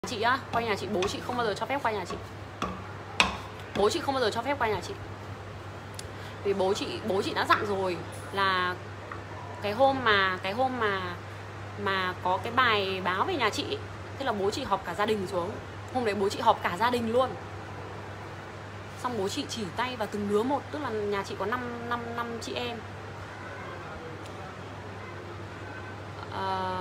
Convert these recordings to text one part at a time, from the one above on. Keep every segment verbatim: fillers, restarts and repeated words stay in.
Chị á, qua nhà chị, bố chị không bao giờ cho phép qua nhà chị. Bố chị không bao giờ cho phép qua nhà chị. Vì bố chị bố chị đã dặn rồi là cái hôm mà cái hôm mà mà có cái bài báo về nhà chị, thế là bố chị họp cả gia đình xuống. Hôm đấy bố chị họp cả gia đình luôn. Xong bố chị chỉ tay vào từng đứa một, tức là nhà chị có năm năm năm chị em. À,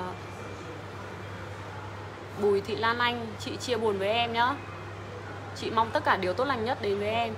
Bùi Thị Lan Anh, chị chia buồn với em nhá. Chị mong tất cả điều tốt lành nhất đến với em.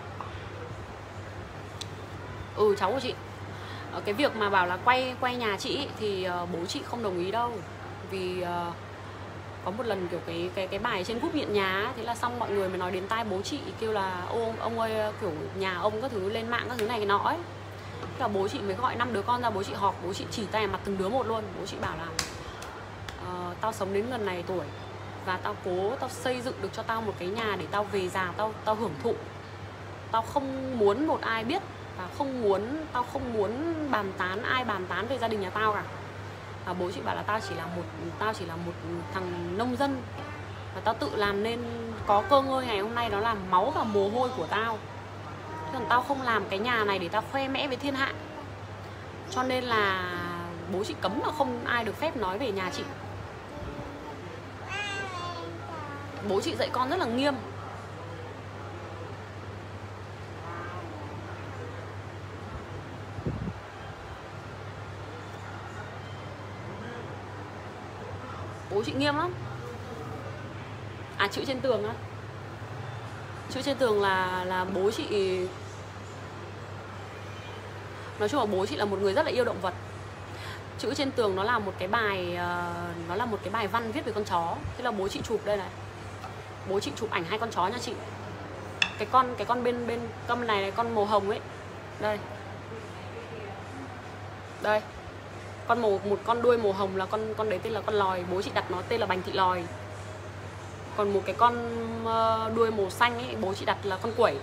Ừ, cháu của chị. Cái việc mà bảo là quay quay nhà chị thì uh, bố chị không đồng ý đâu. Vì uh, có một lần kiểu cái cái cái bài trên group nghiện nhà, thế là xong mọi người mới nói đến tai bố chị, kêu là ô ông ơi, kiểu nhà ông các thứ lên mạng các thứ này cái nọ ấy. Thế là bố chị mới gọi năm đứa con ra, bố chị họp, bố chị chỉ tay mặt từng đứa một luôn. Bố chị bảo là uh, tao sống đến gần này tuổi và tao cố tao xây dựng được cho tao một cái nhà để tao về già tao tao hưởng thụ. Tao không muốn một ai biết và không muốn tao không muốn bàn tán ai bàn tán về gia đình nhà tao cả. Và bố chị bảo là tao chỉ là một tao chỉ là một thằng nông dân và tao tự làm nên có cơ ngơi ngày hôm nay, đó là máu và mồ hôi của tao. Thế còn tao không làm cái nhà này để tao khoe mẽ với thiên hạ. Cho nên là bố chị cấm là không ai được phép nói về nhà chị. Bố chị dạy con rất là nghiêm. Bố chị nghiêm lắm. À, chữ trên tường á. Chữ trên tường là là bố chị. Nói chung là bố chị là một người rất là yêu động vật. Chữ trên tường nó là một cái bài uh, nó là một cái bài văn viết về con chó. Thế là bố chị chụp đây này. Bố chị chụp ảnh hai con chó nha chị. Cái con cái con bên bên con này, này con màu hồng ấy. Đây. Đây. Con màu một con đuôi màu hồng là con con đấy tên là con lòi, bố chị đặt nó tên là Bành Thị Lòi. Còn một cái con đuôi màu xanh ấy, bố chị đặt là con Quẩy.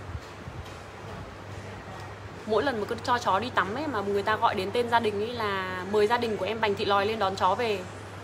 Mỗi lần mà cứ cho chó đi tắm ấy mà người ta gọi đến tên gia đình ấy là mời gia đình của em Bành Thị Lòi lên đón chó về.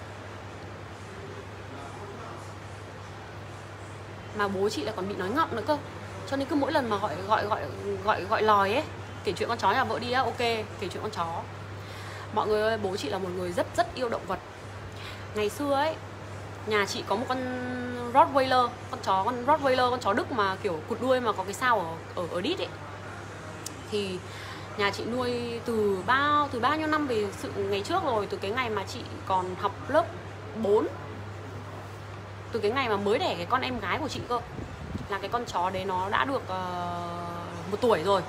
Mà bố chị lại còn bị nói ngọng nữa cơ. Cho nên cứ mỗi lần mà gọi gọi gọi gọi gọi lòi ấy, kể chuyện con chó nhà vợ đi á, ok, kể chuyện con chó. Mọi người ơi, bố chị là một người rất rất yêu động vật. Ngày xưa ấy, nhà chị có một con Rottweiler, con chó con Rottweiler, con chó Đức mà kiểu cụt đuôi mà có cái sao ở ở ở đít ấy. Thì nhà chị nuôi từ bao từ bao nhiêu năm về sự ngày trước rồi, từ cái ngày mà chị còn học lớp bốn. Từ cái ngày mà mới đẻ cái con em gái của chị cơ. Là cái con chó đấy nó đã được uh, một tuổi rồi.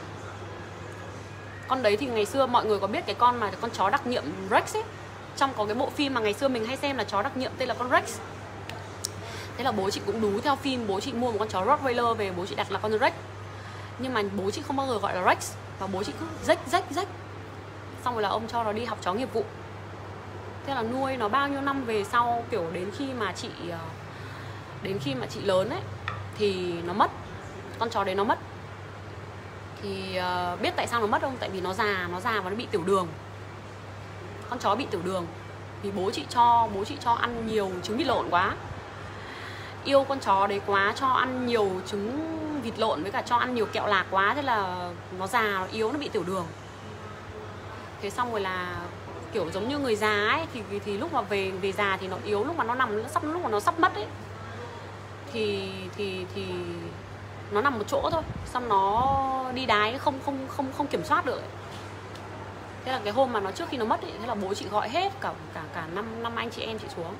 Con đấy thì ngày xưa mọi người có biết cái con mà con chó đặc nhiệm Rex ấy. Trong có cái bộ phim mà ngày xưa mình hay xem là chó đặc nhiệm tên là con Rex. Thế là bố chị cũng đú theo phim, bố chị mua một con chó Rottweiler về, bố chị đặt là con Rex. Nhưng mà bố chị không bao giờ gọi là Rex. Và bố chị cứ rách rách rách. Xong rồi là ông cho nó đi học chó nghiệp vụ. Thế là nuôi nó bao nhiêu năm về sau, kiểu đến khi mà chị Đến khi mà chị lớn ấy thì nó mất. Con chó đấy nó mất. Thì uh, biết tại sao nó mất không? Tại vì nó già, nó già và nó bị tiểu đường. Con chó bị tiểu đường. Vì bố chị cho bố chị cho ăn nhiều trứng vịt lộn quá. Yêu con chó đấy quá, cho ăn nhiều trứng vịt lộn với cả cho ăn nhiều kẹo lạc quá. Thế là nó già, nó yếu, nó bị tiểu đường. Thế xong rồi là kiểu giống như người già ấy, thì thì lúc mà về về già thì nó yếu, lúc mà nó nằm sắp lúc mà nó sắp mất ấy thì thì thì nó nằm một chỗ thôi, xong nó đi đái không không không không kiểm soát được ấy. Thế là cái hôm mà nó trước khi nó mất ấy, thế là bố chị gọi hết cả cả cả năm năm anh chị em chị xuống.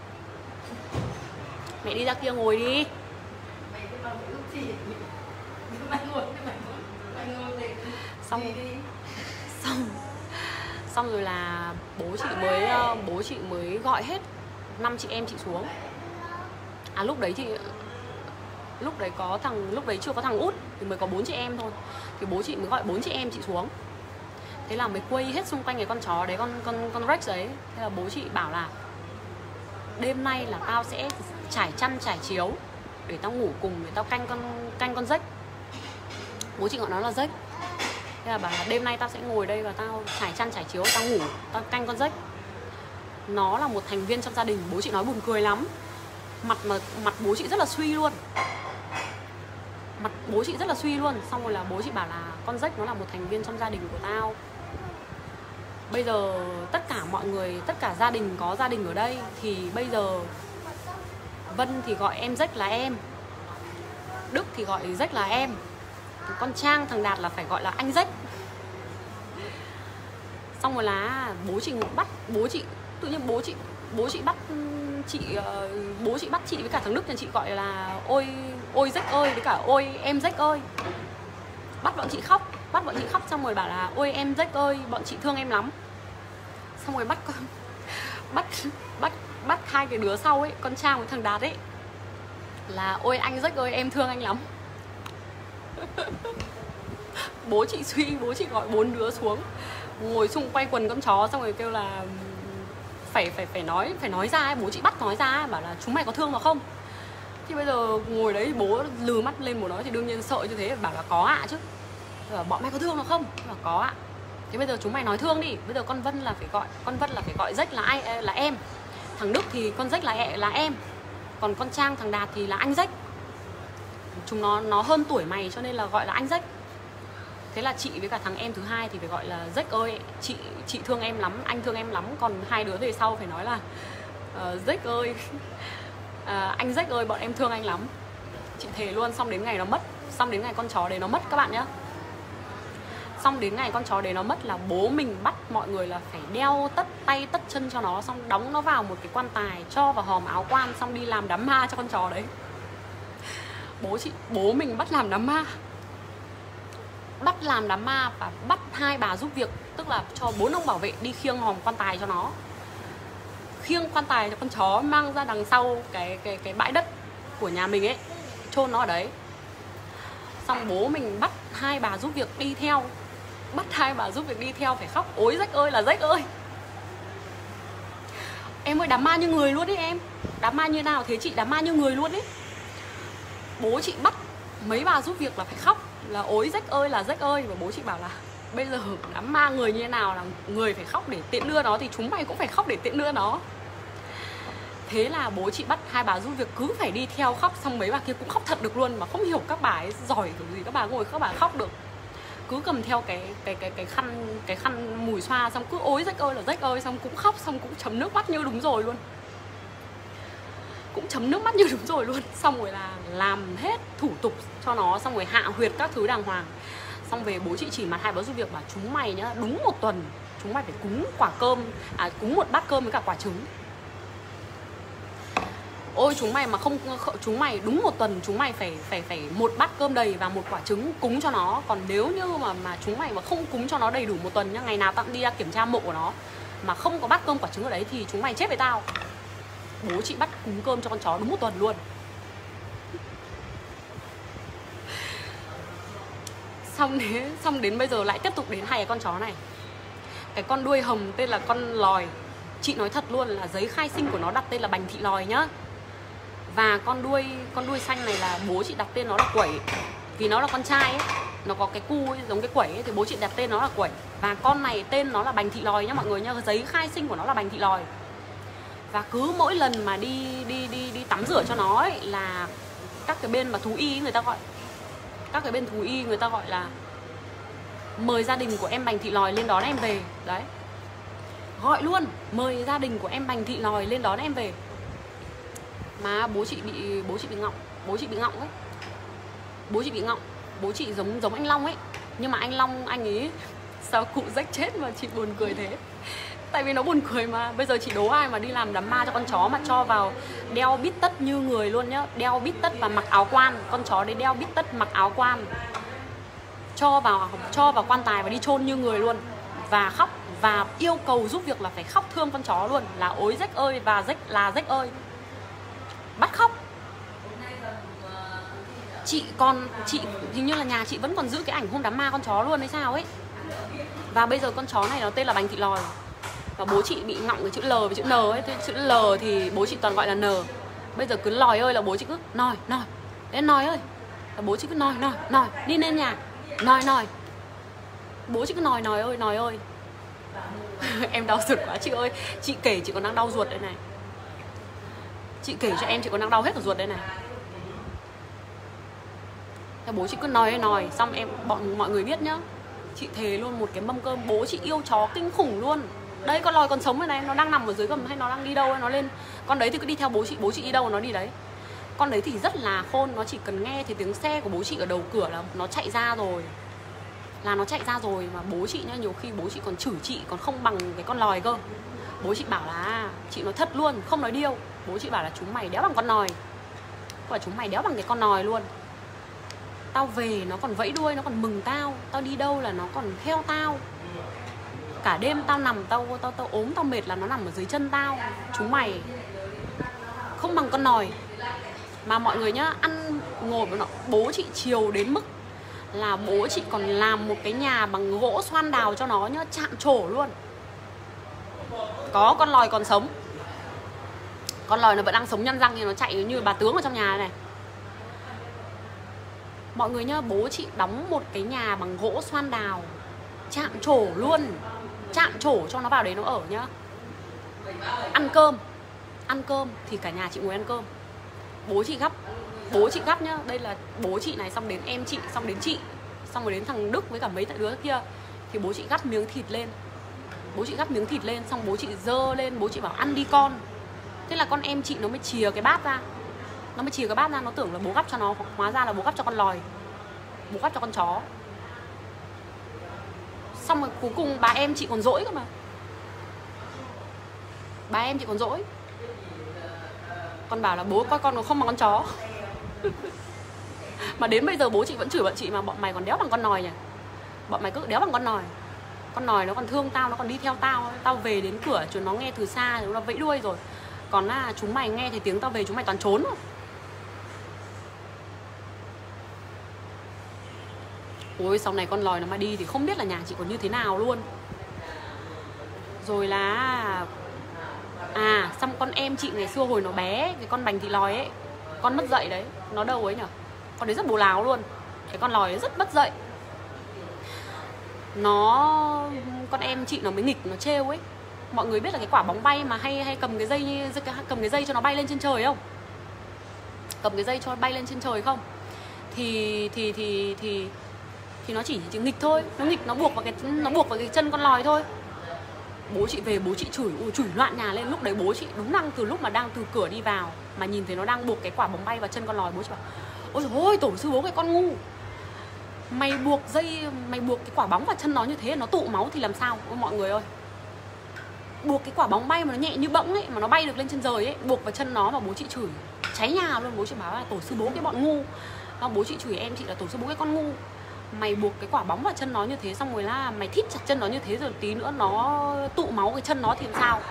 Mẹ đi ra kia ngồi đi. Xong xong xong rồi là bố chị mới bố chị mới gọi hết năm chị em chị xuống. À lúc đấy thì lúc đấy có thằng lúc đấy chưa có thằng út thì mới có bốn chị em thôi. Thì bố chị mới gọi bốn chị em chị xuống. Thế là mới quây hết xung quanh cái con chó đấy, con con con Rex đấy. Thế là bố chị bảo là đêm nay là tao sẽ trải chăn trải chiếu để tao ngủ cùng, để tao canh con canh con Rex. Bố chị gọi nó là Rex. Thế là bảo là đêm nay tao sẽ ngồi đây và tao trải chăn trải chiếu, tao ngủ, tao canh con Rex. Nó là một thành viên trong gia đình. Bố chị nói buồn cười lắm. Mặt mà mặt bố chị rất là suy luôn. Mặt bố chị rất là suy luôn. Xong rồi là bố chị bảo là con rách nó là một thành viên trong gia đình của tao. Bây giờ tất cả mọi người, tất cả gia đình có gia đình ở đây, thì bây giờ Vân thì gọi em rách là em, Đức thì gọi rách là em, con Trang thằng Đạt là phải gọi là anh rách. Xong rồi là bố chị bắt bố chị tự nhiên bố chị bố chị bắt chị bố chị bắt chị với cả thằng Đức nhà chị gọi là ôi ôi rách ơi với cả ôi em rách ơi. Bắt bọn chị khóc, bắt bọn chị khóc xong rồi bảo là ôi em rách ơi, bọn chị thương em lắm. Xong rồi bắt con bắt bắt bắt hai cái đứa sau ấy, con Trang với thằng Đạt ấy, là ôi anh rách ơi em thương anh lắm. Bố chị suy, bố chị gọi bốn đứa xuống ngồi xung quay quần con chó, xong rồi kêu là phải phải phải nói phải nói ra ấy. Bố chị bắt nói ra ấy, bảo là chúng mày có thương nó không. Thì bây giờ ngồi đấy bố lừ mắt lên bố nói thì đương nhiên sợ như thế, bảo là có ạ à chứ. Bảo, bọn mày có thương nó không? Bảo có ạ. Thế bây giờ chúng mày nói thương đi. Bây giờ con Vân là phải gọi con Vân là phải gọi rách là ai là em. Thằng Đức thì con rách là là em. Còn con Trang thằng Đạt thì là anh rách. Chúng nó nó hơn tuổi mày cho nên là gọi là anh rách. Thế là chị với cả thằng em thứ hai thì phải gọi là rách ơi chị chị thương em lắm, anh thương em lắm. Còn hai đứa về sau phải nói là uh, rách ơi uh, anh rách ơi bọn em thương anh lắm. Chị thề luôn. Xong đến ngày nó mất, xong đến ngày con chó đấy nó mất các bạn nhá. Xong đến ngày con chó đấy nó mất là bố mình bắt mọi người là phải đeo tất tay tất chân cho nó, xong đóng nó vào một cái quan tài, cho vào hòm áo quan, xong đi làm đám ma cho con chó đấy. Bố chị, bố mình bắt làm đám ma. Bắt làm đám ma và bắt hai bà giúp việc, tức là cho bốn ông bảo vệ đi khiêng hòm quan tài cho nó, khiêng quan tài cho con chó mang ra đằng sau cái cái cái bãi đất của nhà mình ấy, chôn nó ở đấy. Xong bố mình bắt hai bà giúp việc đi theo, bắt hai bà giúp việc đi theo phải khóc ối rách ơi là rách ơi. Em ơi đám ma như người luôn ý em. Đám ma như nào thế chị? Đám ma như người luôn ý. Bố chị bắt mấy bà giúp việc là phải khóc là ối rách ơi là rách ơi. Và bố chị bảo là bây giờ đám ma người như thế nào là người phải khóc để tiện đưa nó, thì chúng mày cũng phải khóc để tiện đưa nó. Thế là bố chị bắt hai bà giúp việc cứ phải đi theo khóc. Xong mấy bà kia cũng khóc thật được luôn, mà không hiểu các bà ấy giỏi kiểu gì, các bà ngồi các bà khóc được. Cứ cầm theo cái cái cái cái khăn cái khăn mùi xoa, xong cứ ối rách ơi là rách ơi, xong cũng khóc, xong cũng chấm nước mắt như đúng rồi luôn. Cũng chấm nước mắt như đúng rồi luôn. Xong rồi là làm hết thủ tục cho nó, xong rồi hạ huyệt các thứ đàng hoàng. Xong về bố chị chỉ mặt hai bà giúp việc bảo chúng mày nhá, đúng một tuần chúng mày phải cúng quả cơm, à cúng một bát cơm với cả quả trứng. Ôi chúng mày mà không, chúng mày đúng một tuần chúng mày phải phải phải một bát cơm đầy và một quả trứng cúng cho nó. Còn nếu như mà mà chúng mày mà không cúng cho nó đầy đủ một tuần nhá, ngày nào tao cũng đi ra kiểm tra mộ của nó mà không có bát cơm quả trứng ở đấy thì chúng mày chết với tao. Bố chị bắt cúng cơm cho con chó đúng một tuần luôn. Xong đến, xong đến bây giờ lại tiếp tục đến hai cái con chó này. Cái con đuôi hồng tên là con lòi. Chị nói thật luôn là giấy khai sinh của nó đặt tên là Bành Thị Lòi nhá. Và con đuôi con đuôi xanh này là bố chị đặt tên nó là Quẩy. Vì nó là con trai ấy, nó có cái cu ấy, giống cái quẩy ấy, thì bố chị đặt tên nó là Quẩy. Và con này tên nó là Bành Thị Lòi nhá mọi người nhá. Giấy khai sinh của nó là Bành Thị Lòi. Và cứ mỗi lần mà đi đi đi đi tắm rửa cho nó ấy, là các cái bên mà thú y người ta gọi, các cái bên thú y người ta gọi là mời gia đình của em Bành Thị Lòi lên đón em về. Đấy, gọi luôn, mời gia đình của em Bành Thị Lòi lên đón em về. Mà bố chị bị bố chị bị ngọng, bố chị bị ngọng ấy. Bố chị bị ngọng, bố chị giống giống anh Long ấy. Nhưng mà anh Long anh ấy sao cụ rách chết mà chị buồn cười thế. Tại vì nó buồn cười mà. Bây giờ chị đố ai mà đi làm đám ma cho con chó mà cho vào đeo bít tất như người luôn nhá. Đeo bít tất và mặc áo quan. Con chó đấy đeo bít tất mặc áo quan, cho vào cho vào quan tài và đi chôn như người luôn. Và khóc và yêu cầu giúp việc là phải khóc thương con chó luôn, là ối rách ơi và rách là rách ơi. Bắt khóc. Chị còn chị hình như là nhà chị vẫn còn giữ cái ảnh hôm đám ma con chó luôn hay sao ấy. Và bây giờ con chó này nó tên là Bành Thị Lòi. Và bố chị bị ngọng cái chữ L với chữ N ấy. Thế chữ L thì bố chị toàn gọi là N. Bây giờ cứ Lòi ơi là bố chị cứ Nòi, Nòi, đến Nòi ơi. Là bố chị cứ Nòi, Nòi, Nòi, đi lên nhà, Nòi, Nòi. Bố chị cứ Nòi, Nòi ơi, Nòi ơi. Em đau ruột quá chị ơi. Chị kể chị còn đang đau ruột đây này. Chị kể cho em chị còn đang đau hết cả ruột đây này. Thế bố chị cứ nói nói xong em bọn mọi người biết nhá. Chị thề luôn, một cái mâm cơm bố chị yêu chó kinh khủng luôn. Đây con lòi còn sống rồi này, nó đang nằm ở dưới gầm hay nó đang đi đâu ấy, nó lên. Con đấy thì cứ đi theo bố chị, bố chị đi đâu nó đi đấy. Con đấy thì rất là khôn, nó chỉ cần nghe thấy tiếng xe của bố chị ở đầu cửa là nó chạy ra rồi. Là nó chạy ra rồi. Mà bố chị nhá, nhiều khi bố chị còn chửi chị còn không bằng cái con lòi cơ. Bố chị bảo là, chị nói thật luôn, không nói điêu. Bố chị bảo là chúng mày đéo bằng con nòi. Và chúng mày đéo bằng cái con nòi luôn. Tao về nó còn vẫy đuôi, nó còn mừng tao. Tao đi đâu là nó còn theo tao. Cả đêm tao nằm, tao tao tao ốm, tao mệt là nó nằm ở dưới chân tao. Chúng mày không bằng con nòi. Mà mọi người nhá, ăn ngồi với nó. Bố chị chiều đến mức là bố chị còn làm một cái nhà bằng gỗ xoan đào cho nó nhá, chạm trổ luôn. Có con lòi còn sống. Con lòi nó vẫn đang sống nhăn răng thì nó chạy như bà tướng ở trong nhà này. Mọi người nhá, bố chị đóng một cái nhà bằng gỗ xoan đào, chạm trổ luôn. Chạm trổ cho nó vào đấy nó ở nhá. Ăn cơm. Ăn cơm thì cả nhà chị ngồi ăn cơm. Bố chị gắp. Bố chị gắp nhá. Đây là bố chị này, xong đến em chị, xong đến chị, xong rồi đến thằng Đức với cả mấy đứa kia. Thì bố chị gắp miếng thịt lên. Bố chị gắp miếng thịt lên, xong bố chị dơ lên. Bố chị bảo ăn đi con. Thế là con em chị nó mới chìa cái bát ra. Nó mới chìa cái bát ra, nó tưởng là bố gắp cho nó. Hóa ra là bố gắp cho con lòi. Bố gắp cho con chó. Xong rồi cuối cùng bà em chị còn dỗi cơ mà. Bà em chị còn dỗi. Con bảo là bố coi con nó không bằng con chó. Mà đến bây giờ bố chị vẫn chửi bọn chị mà bọn mày còn đéo bằng con nòi nhỉ. Bọn mày cứ đéo bằng con nòi. Con nòi nó còn thương tao, nó còn đi theo tao. Tao về đến cửa chúng nó nghe từ xa rồi nó vẫy đuôi rồi. Còn là chúng mày nghe thấy tiếng tao về chúng mày toàn trốn rồi. Ôi sau này con lòi nó mà đi thì không biết là nhà chị còn như thế nào luôn. Rồi là à, xong con em chị ngày xưa hồi nó bé, cái con Bành Thị Lòi ấy, con mất dạy đấy. Nó đâu ấy nhở. Con đấy rất bồ láo luôn. Cái con lòi ấy rất mất dạy. Nó con em chị nó mới nghịch, nó trêu ấy. Mọi người biết là cái quả bóng bay mà hay hay cầm cái dây cầm cái dây cho nó bay lên trên trời không? Cầm cái dây cho bay lên trên trời không? Thì thì thì thì thì nó chỉ chỉ nghịch thôi, nó nghịch nó buộc vào cái nó buộc vào cái chân con lòi thôi. Bố chị về bố chị chửi ui, chửi loạn nhà lên. Lúc đấy bố chị đúng đang từ lúc mà đang từ cửa đi vào mà nhìn thấy nó đang buộc cái quả bóng bay vào chân con lòi, bố chị bảo ôi trời ơi tổ sư bố cái con ngu. Mày buộc dây, mày buộc cái quả bóng vào chân nó như thế nó tụ máu thì làm sao? Ôi mọi người ơi. Buộc cái quả bóng bay mà nó nhẹ như bỗng ấy, mà nó bay được lên trên trời ấy, buộc vào chân nó mà bố chị chửi cháy nhà luôn. Bố chị bảo là tổ sư bố cái bọn ngu. Và bố chị chửi em chị là tổ sư bố cái con ngu. Mày buộc cái quả bóng vào chân nó như thế, xong rồi là mày thít chặt chân nó như thế, rồi tí nữa nó tụ máu cái chân nó thì làm sao?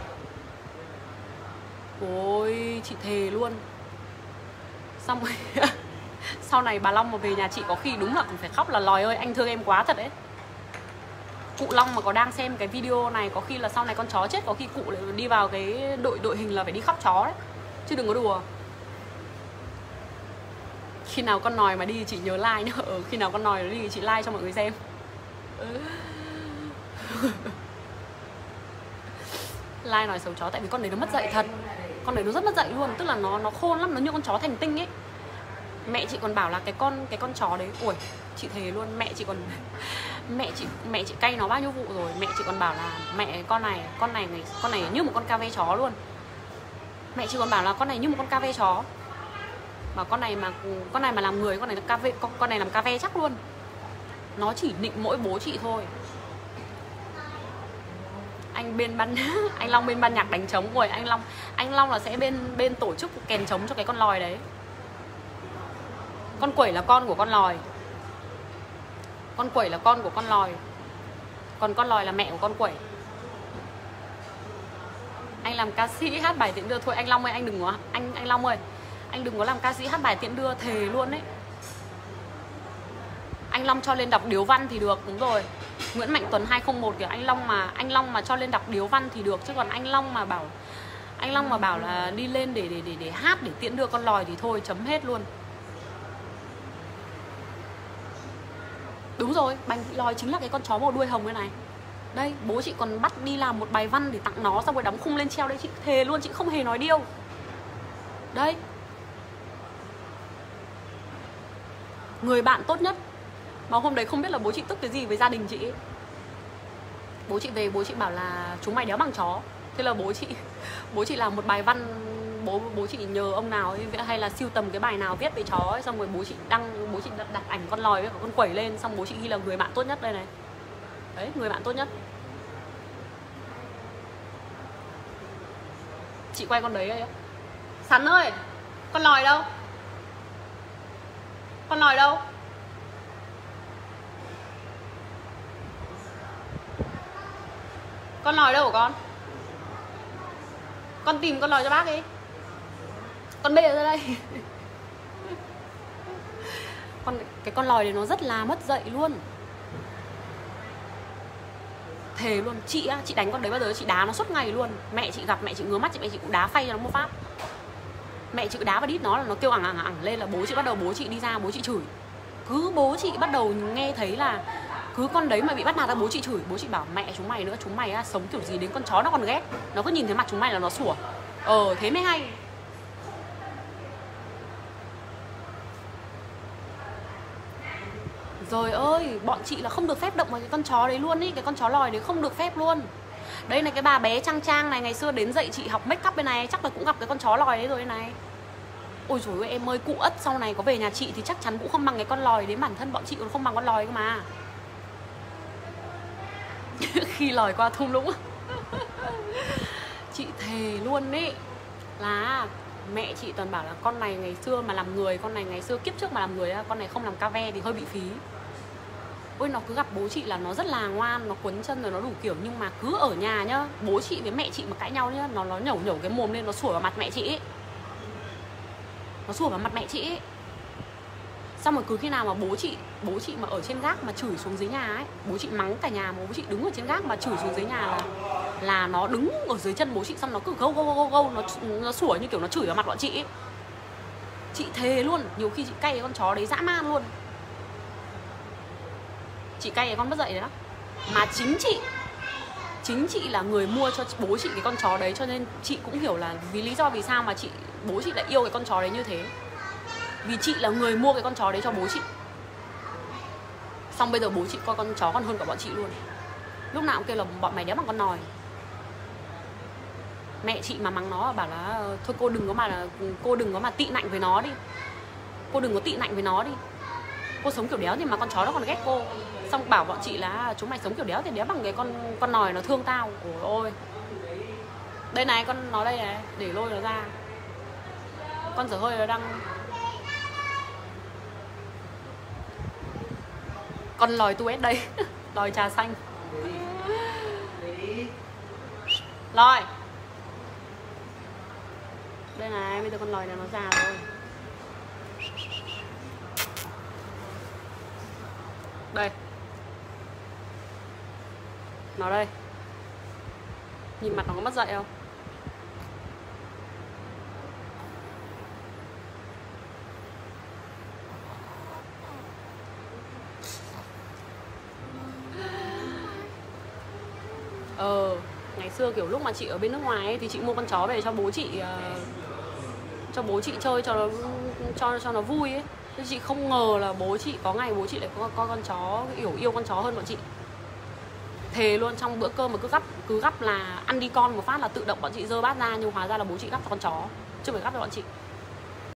Ôi chị thề luôn. Xong rồi sau này bà Long mà về nhà chị có khi đúng là cũng phải khóc là lòi ơi anh thương em quá thật đấy. Cụ Long mà có đang xem cái video này có khi là sau này con chó chết, có khi cụ lại đi vào cái đội đội hình là phải đi khóc chó đấy. Chứ đừng có đùa. Khi nào con nòi mà đi chị nhớ like nhá. Ừ, khi nào con nòi nó đi chị like cho mọi người xem. Like nói xấu chó tại vì con đấy nó mất dạy thật. Con đấy nó rất mất dạy luôn, tức là nó nó khôn lắm, nó như con chó thành tinh ấy. Mẹ chị còn bảo là cái con cái con chó đấy, ui chị thề luôn, mẹ chị còn mẹ chị mẹ chị cay nó bao nhiêu vụ rồi, mẹ chị còn bảo là mẹ con này con này con này như một con ca ve chó luôn. Mẹ chị còn bảo là con này như một con ca ve chó. Mà con này mà con này mà làm người, con này là ca ve, con, con này làm ca ve chắc luôn. Nó chỉ định mỗi bố chị thôi. Anh bên ban anh Long bên ban nhạc đánh trống rồi, anh Long anh Long là sẽ bên bên tổ chức kèn trống cho cái con lòi đấy. Con quẩy là con của con lòi. Con quẩy là con của con lòi. Còn con lòi là mẹ của con quẩy. Anh làm ca sĩ hát bài tiễn đưa thôi. Anh Long ơi, anh đừng có anh anh Long ơi, anh đừng có làm ca sĩ hát bài tiễn đưa, thề luôn ấy. Anh Long cho lên đọc điếu văn thì được, đúng rồi. Nguyễn Mạnh Tuấn hai không một kìa, anh Long mà anh Long mà cho lên đọc điếu văn thì được, chứ còn anh Long mà bảo anh Long mà bảo là đi lên để để để để hát để tiễn đưa con lòi thì thôi chấm hết luôn. Đúng rồi, Bành Thị Lòi chính là cái con chó màu đuôi hồng cái này. Đây, bố chị còn bắt đi làm một bài văn để tặng nó, xong rồi đóng khung lên treo đấy, chị thề luôn, chị không hề nói điêu. Đây, người bạn tốt nhất. Mà hôm đấy không biết là bố chị tức cái gì với gia đình chị ấy. Bố chị về, bố chị bảo là chúng mày đéo bằng chó. Thế là bố chị bố chị làm một bài văn, bố bố chị nhờ ông nào ấy, hay là sưu tầm cái bài nào viết về chó ấy, xong rồi bố chị đăng, bố chị đặt, đặt ảnh con lòi với cả con quẩy lên, xong bố chị ghi là người bạn tốt nhất đây này. Đấy, người bạn tốt nhất. Chị quay con đấy ấy. Sắn ơi, con lòi đâu? Con lòi đâu? Con lòi đâu của con? Con tìm con lòi cho bác đi. Con bê ra đây. Con, cái con lòi này nó rất là mất dạy luôn. Thề luôn, chị á, chị đánh con đấy bao giờ chị đá nó suốt ngày luôn. Mẹ chị gặp, mẹ chị ngứa mắt, chị mẹ chị cũng đá phay cho nó một phát. Mẹ chị đá vào đít nó là nó kêu ẳng ẳng ẳng lên là bố chị bắt đầu, bố chị đi ra, bố chị chửi. Cứ bố chị bắt đầu nghe thấy là cứ con đấy mà bị bắt nạt ra bố chị chửi. Bố chị bảo mẹ chúng mày nữa, chúng mày á, sống kiểu gì đến con chó nó còn ghét. Nó cứ nhìn thấy mặt chúng mày là nó sủa. Ờ, thế mới hay. Rồi ơi, bọn chị là không được phép động vào cái con chó đấy luôn ý. Cái con chó lòi đấy không được phép luôn. Đây này, cái bà bé Trang Trang này ngày xưa đến dạy chị học make up bên này, chắc là cũng gặp cái con chó lòi đấy rồi này. Ôi dồi ôi em ơi, cụ Ất sau này có về nhà chị thì chắc chắn cũng không bằng cái con lòi đấy. Bản thân bọn chị còn không bằng con lòi cơ mà. Khi lòi qua thung lũng. Chị thề luôn ý, là mẹ chị toàn bảo là con này ngày xưa mà làm người, con này ngày xưa kiếp trước mà làm người, con này không làm ca ve thì hơi bị phí. Ôi nó cứ gặp bố chị là nó rất là ngoan, nó quấn chân rồi nó đủ kiểu. Nhưng mà cứ ở nhà nhá, bố chị với mẹ chị mà cãi nhau nhá, nó nó nhẩu nhẩu cái mồm lên, nó sủa vào mặt mẹ chị ấy. Nó sủa vào mặt mẹ chị ấy. Xong rồi cứ khi nào mà bố chị Bố chị mà ở trên gác mà chửi xuống dưới nhà ấy, bố chị mắng cả nhà, mà bố chị đứng ở trên gác mà chửi xuống dưới nhà là Là nó đứng ở dưới chân bố chị, xong nó cứ gâu gâu gâu gâu Nó, nó sủa như kiểu nó chửi vào mặt bọn chị ấy. Chị thề luôn, nhiều khi chị cay cái con chó đấy dã man luôn. Chị cay cái con mất dạy đấy đó. Mà chính chị Chính chị là người mua cho bố chị cái con chó đấy. Cho nên chị cũng hiểu là vì lý do vì sao mà chị bố chị lại yêu cái con chó đấy như thế. Vì chị là người mua cái con chó đấy cho bố chị. Xong bây giờ bố chị coi con chó còn hơn cả bọn chị luôn. Lúc nào cũng kêu là bọn mày đéo bằng con nòi. Mẹ chị mà mắng nó bảo là thôi cô đừng có mà là cô đừng có mà tị nạnh với nó đi. Cô đừng có tị nạnh với nó đi. Cô sống kiểu đéo thì mà con chó nó còn ghét cô. Xong bảo bọn chị là chúng mày sống kiểu đéo thì đéo bằng cái con con nòi nó thương tao. Ôi ôi. Đây này, con nó đây này, để lôi nó ra. Con dở hơi nó đang. Con lòi tu ét đây. Lòi trà xanh. Lòi. Đây này, bây giờ con lòi này nó già rồi. Đây. Nó đây. Nhìn mặt nó có mất dạy không? Ờ, ngày xưa kiểu lúc mà chị ở bên nước ngoài ấy, thì chị mua con chó về cho bố chị uh, cho bố chị chơi cho nó cho cho nó vui ấy. Chứ chị không ngờ là bố chị có ngày bố chị lại có coi con chó, yêu yêu con chó hơn bọn chị. Thề luôn, trong bữa cơm mà cứ gắp cứ gắp là ăn đi con một phát là tự động bọn chị dơ bát ra, nhưng hóa ra là bố chị gắp cho con chó chứ không phải gắp cho bọn chị.